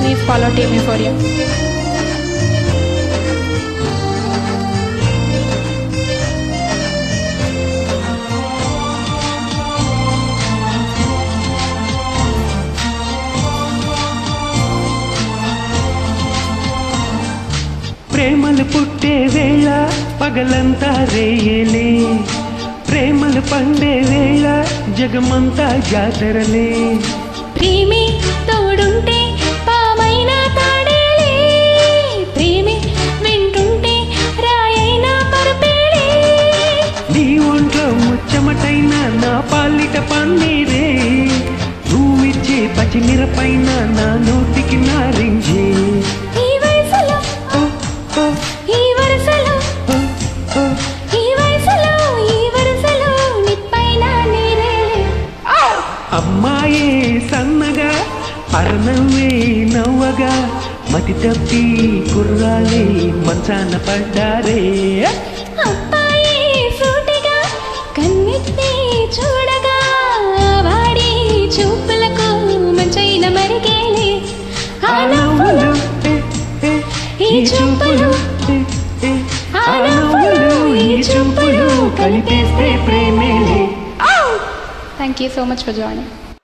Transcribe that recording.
Please follow Team Euphoria. ప్రేమలు పుట్టే వేళ పగలంతా రేయలే, ప్రేమలు పండే వేళ జగమంతా జాతరలే. ప్రేమే తోడుంటే పామైనా తాడేలే, ప్రేమే వెంటుంటే రాయైనా పరుపేలే. నీ ఒంట్లో ముచ్చమటైన నా పాలిట పన్నీరే, నువ్విచ్చే పచ్చిమిరపైన నా నోటికి నారింజే. ఈ వయసులో ఈ వరసలో ఈ వయసులో ఈ వరసలో నిప్పైన నీరేలే. అమ్మాయే సన్నగా అరనవ్వే నవ్వగా, మతి తప్పి కుర్రాలే మంచాన పడ్డారే. అబ్బాయి సూటిగా కన్నెత్తి చూడగా, వాడి చూపులకు మంచైన మరిగేలే. ఆ నవ్వులు ఈ చూపులు ఆ నవ్వులు ఈ చూపులు కలిపేస్తే ప్రేమేలే. Thank you so much for joining.